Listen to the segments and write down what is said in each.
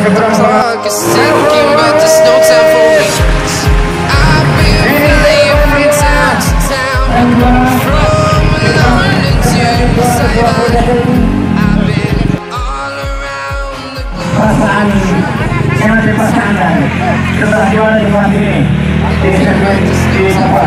clock is ticking, but there's no time for regrets. I've been flying from town to town, from London to Taiwan. I've been all around the globe. Setelah juara di kelas ini, di tempat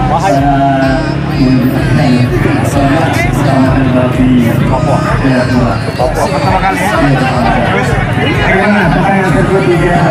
pertama kali ya. Karena yang tersebut biasa.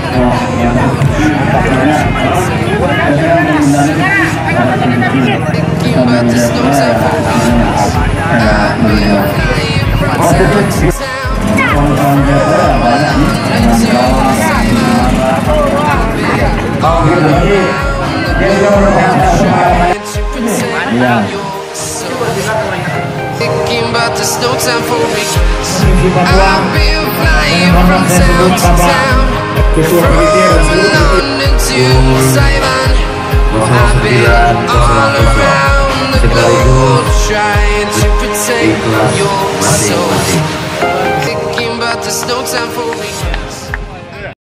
But there's no time for regrets. I've been flying from town to town, from London to Taiwan. I've been all around the globe trying to protect your soul. Thinking but there's no time for regrets.